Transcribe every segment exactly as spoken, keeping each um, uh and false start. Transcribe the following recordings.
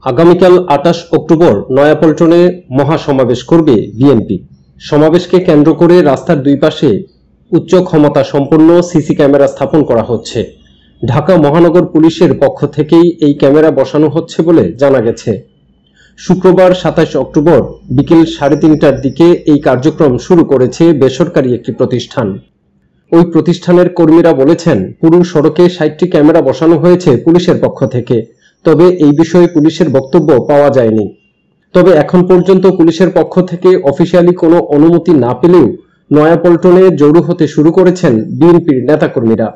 আগামীকাল আটাশ অক্টোবর নয়াপল্টনে মহাসমাবেশ করবে বিএনপি। সমাবেশকে কেন্দ্র করে রাস্তার দুই পাশে উচ্চ ক্ষমতা সম্পন্ন সিসি ক্যামেরা স্থাপন করা হচ্ছে। ঢাকা মহানগর পুলিশের পক্ষ থেকেই এই ক্যামেরা বসানো হচ্ছে বলে জানা গেছে। শুক্রবার সাতাশ অক্টোবর বিকেল সাড়ে তিনটার দিকে এই কার্যক্রম শুরু করেছে বেসরকারি একটি প্রতিষ্ঠান। ওই প্রতিষ্ঠানের কর্মীরা বলেছেন, পুরো সড়কে ষাটটি ক্যামেরা বসানো হয়েছে পুলিশের পক্ষ থেকে। তবে এই বিষয়ে পুলিশের বক্তব্য পাওয়া যায়নি। তবে এখন পর্যন্ত পুলিশের পক্ষ থেকে অফিসিয়ালি কোনো অনুমতি না পেলেও নয়াপল্টনে জড়ো হতে শুরু করেছেন বিএনপির নেতাকর্মীরা।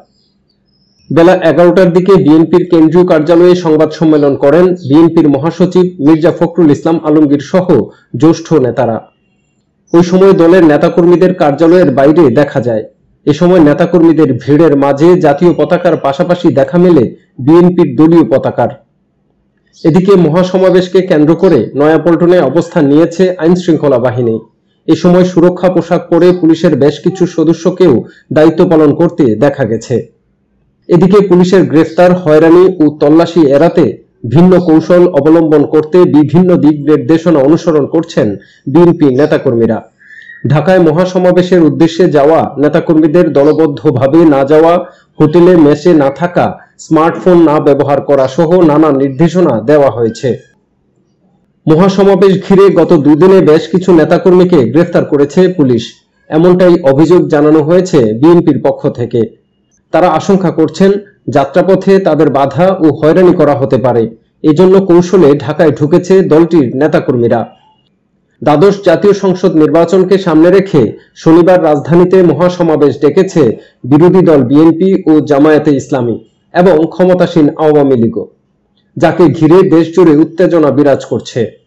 বেলা এগারোটার দিকে বিএনপির কেন্দ্রীয় কার্যালয়ে সংবাদ সম্মেলন করেন বিএনপির মহাসচিব মির্জা ফখরুল ইসলাম আলমগীর সহ জ্যেষ্ঠ নেতারা। ওই সময় দলের নেতাকর্মীদের কার্যালয়ের বাইরে দেখা যায়। এ সময় নেতাকর্মীদের ভিড়ের মাঝে জাতীয় পতাকার পাশাপাশি দেখা মেলে বিএনপির দলীয় পতাকার। এদিকে মহাসমাবেশকে কেন্দ্র করে নয়াপল্টনে অবস্থান নিয়েছে আইন শৃঙ্খলা বাহিনী। এ সময় সুরক্ষা পোশাক পরে পুলিশের বেশ কিছু সদস্যকেও দায়িত্ব পালন করতে দেখা গেছে। এদিকে পুলিশের গ্রেফতার, হয়রানি ও তল্লাশি এড়াতে ভিন্ন কৌশল অবলম্বন করতে বিভিন্ন দিক নির্দেশনা অনুসরণ করছেন বিএনপি নেতাকর্মীরা। ঢাকায় মহাসমাবেশের উদ্দেশ্যে যাওয়া নেতাকর্মীদের দলবদ্ধভাবে না যাওয়া, হোটেলে মেসে না থাকা, স্মার্টফোন না ব্যবহার করা সহ নানা নির্দেশনা দেওয়া হয়েছে। মহাসমাবেশ ঘিরে গত দুই দিনে বেশ কিছু নেতাকর্মীকে গ্রেফতার করেছে পুলিশ, এমনটাই অভিযোগ জানানো হয়েছে বিএনপির পক্ষ থেকে। তারা আশঙ্কা করছেন, যাত্রাপথে তাদের বাধা ও হয়রানি করা হতে পারে। এজন্য কৌশলে ঢাকায় ঢুকেছে দলটির নেতাকর্মীরা। দ্বাদশ জাতীয় সংসদ নির্বাচনকে সামনে রেখে শনিবার রাজধানীতে মহাসমাবেশ ডেকেছে বিরোধী দল বিএনপি ও জামায়াতে ইসলামী এবং ক্ষমতাসীন আওয়ামী লীগও, যাকে ঘিরে দেশজুড়ে উত্তেজনা বিরাজ করছে।